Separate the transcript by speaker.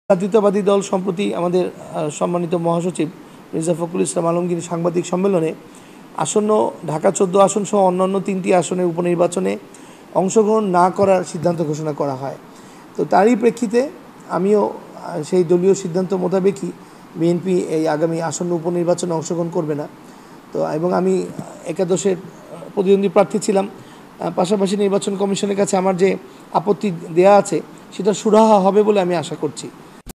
Speaker 1: জাতীয়তাবাদী দল সম্প্রতি আমাদের সম্মানিত মহাসচিব মির্জা ফখরুল ইসলাম আলমগীর সাংবাদিক সম্মেলনে আসন্ন ঢাকা 14 আসন সহ অন্যান্য 3টি আসনের উপনির্বাচনে অংশগ্রহণ না করার সিদ্ধান্ত ঘোষণা করা হয়। তো তারই প্রেক্ষিতে আমিও সেই দলীয় সিদ্ধান্ত মোতাবেকই বিএনপি এই আগামী আসন্ন উপনির্বাচনে অংশগ্রহণ করবে না। তো এবং আমি একাদশের প্রতিদ্বন্দ্বী প্রার্থী ছিলাম। পাশাপাশি নির্বাচন কমিশনের কাছে আমার যে আপত্তি দেয়া আছে সেটা সুরাহা হবে বলে আমি আশা করছি।